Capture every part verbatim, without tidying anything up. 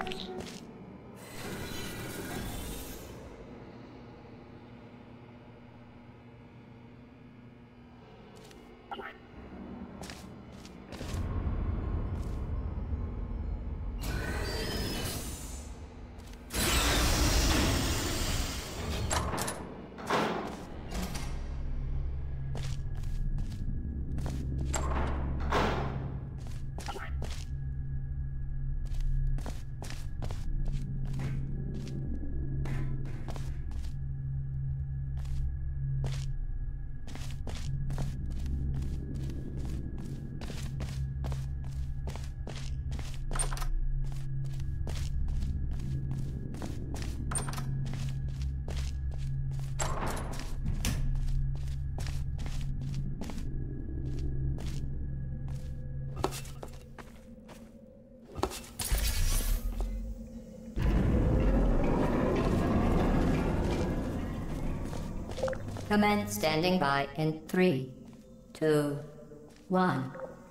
Commence standing by in three, two, one.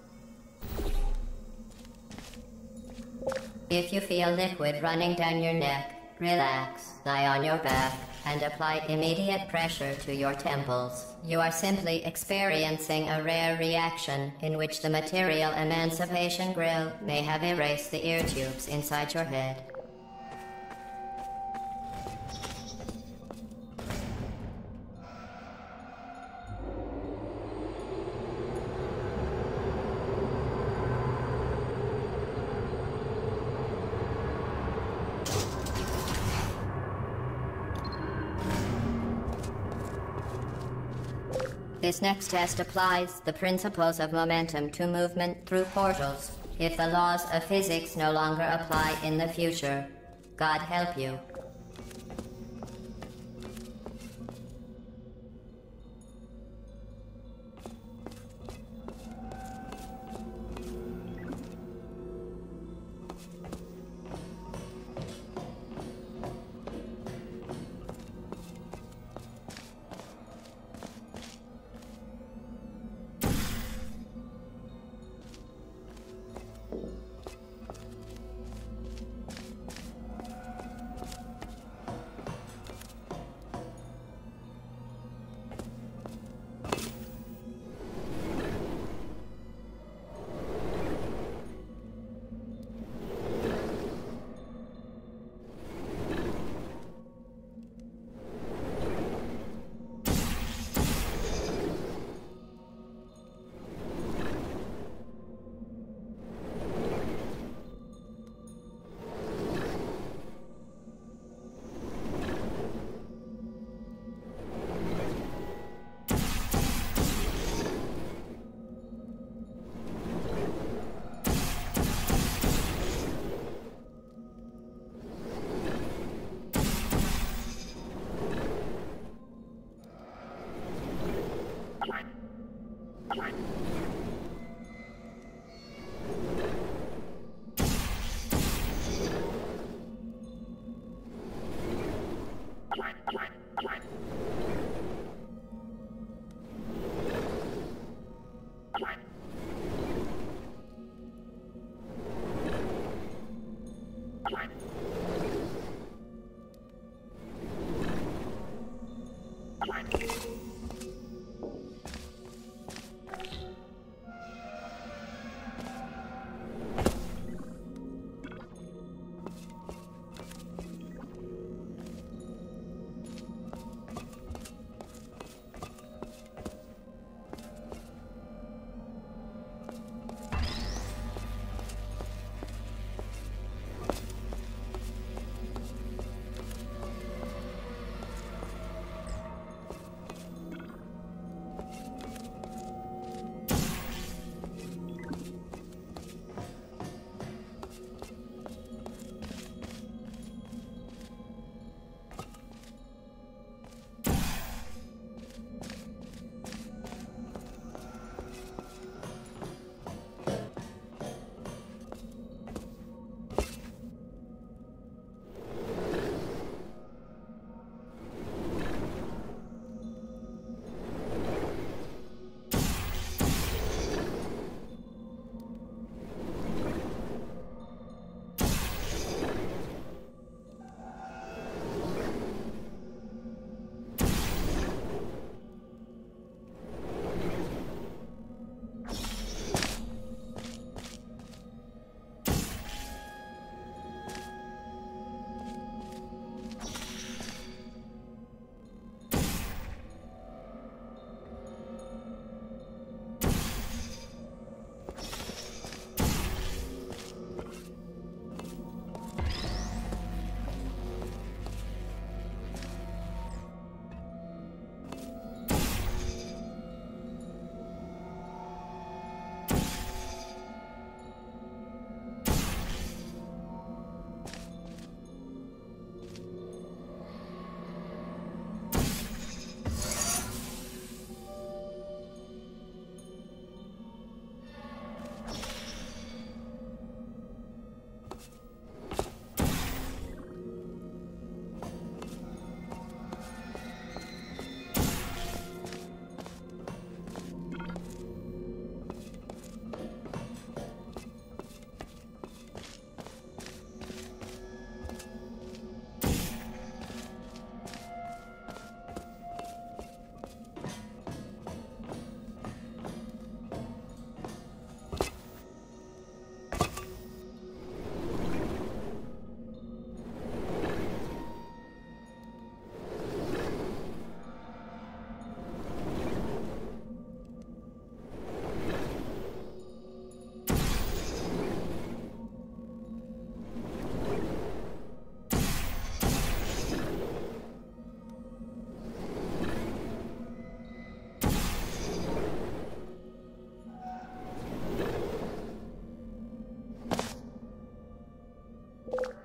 If you feel liquid running down your neck, relax, lie on your back, and apply immediate pressure to your temples. You are simply experiencing a rare reaction in which the material emancipation grill may have erased the ear tubes inside your head. This next test applies the principles of momentum to movement through portals. If the laws of physics no longer apply in the future, God help you.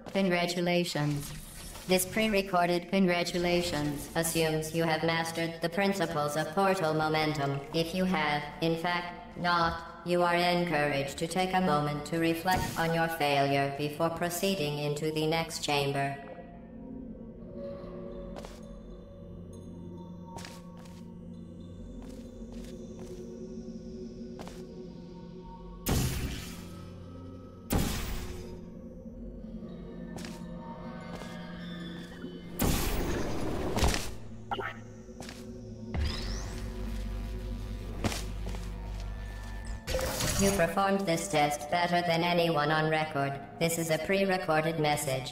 Congratulations. This pre-recorded congratulations assumes you have mastered the principles of portal momentum. If you have, in fact, not, you are encouraged to take a moment to reflect on your failure before proceeding into the next chamber. You performed this test better than anyone on record. This is a pre-recorded message.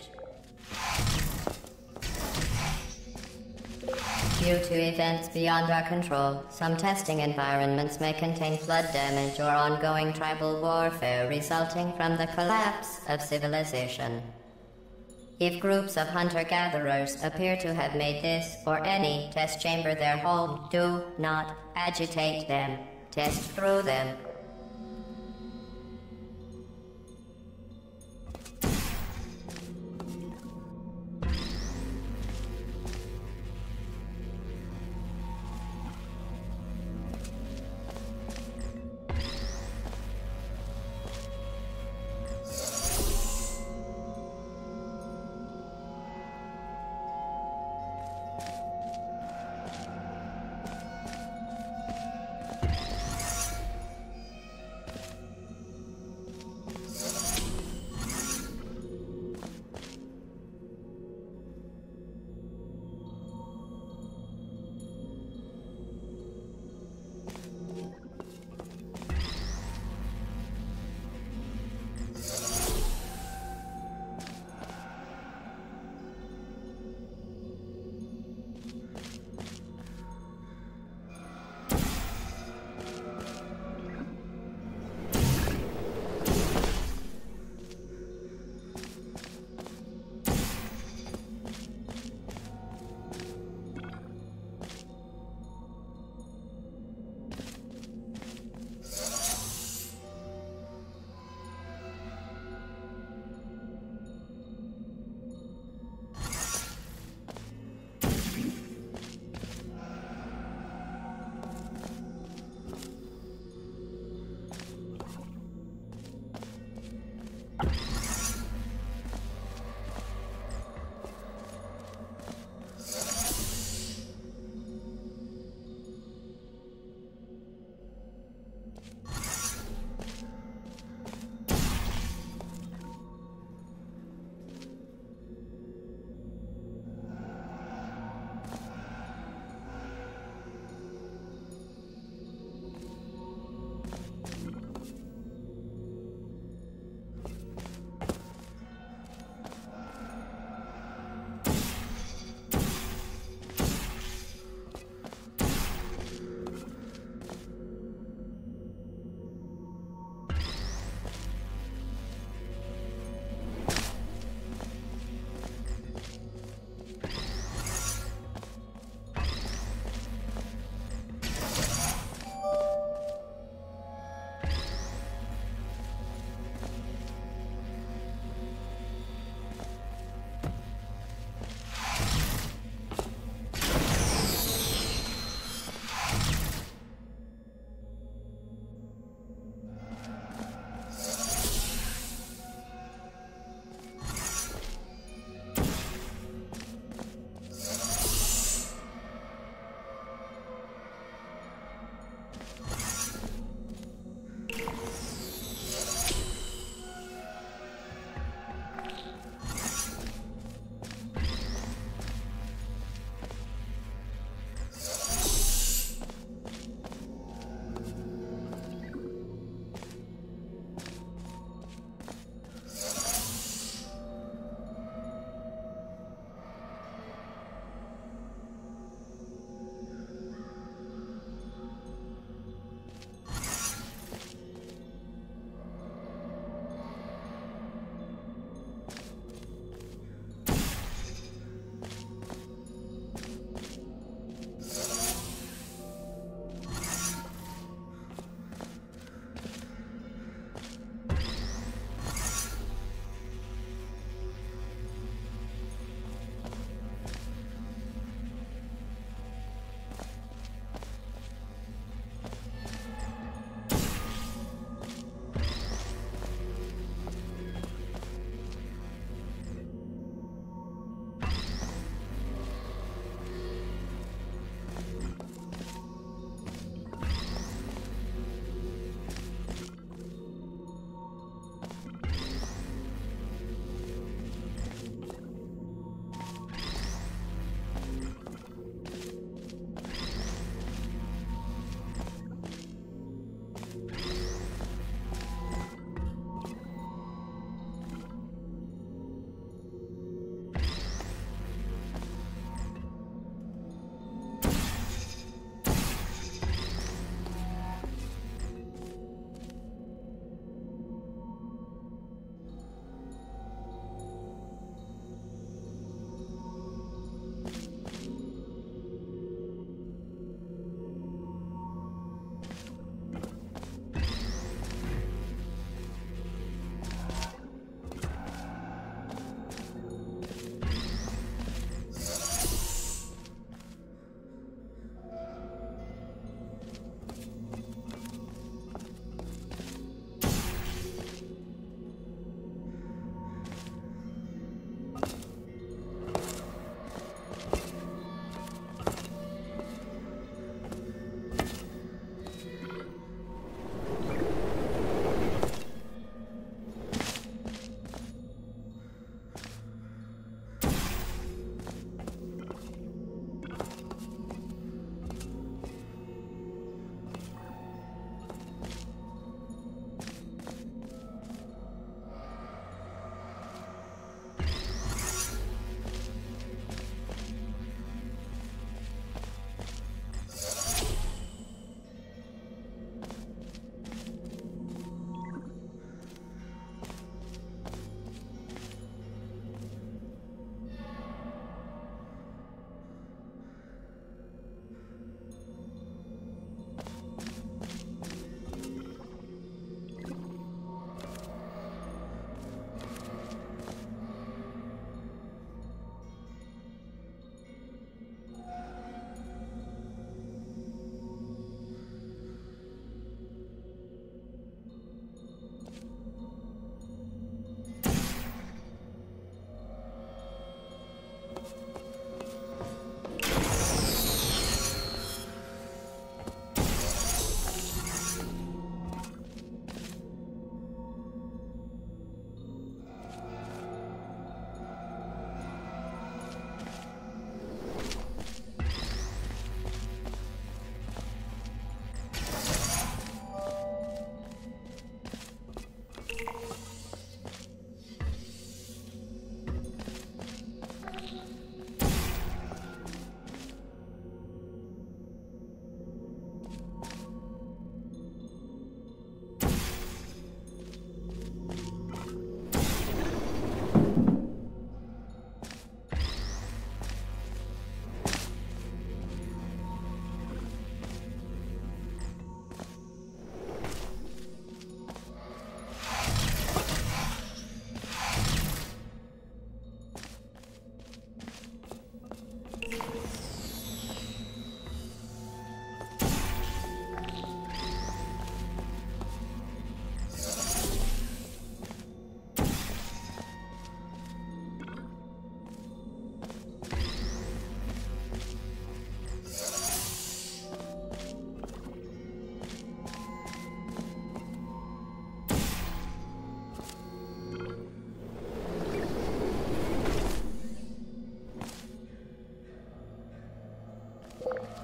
Due to events beyond our control, some testing environments may contain flood damage or ongoing tribal warfare resulting from the collapse of civilization. If groups of hunter-gatherers appear to have made this or any test chamber their home, do not agitate them. Test through them.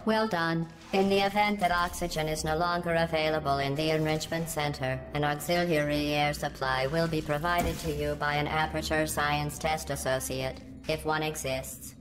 Well done. In the event that oxygen is no longer available in the enrichment center, an auxiliary air supply will be provided to you by an Aperture Science Test Associate, if one exists.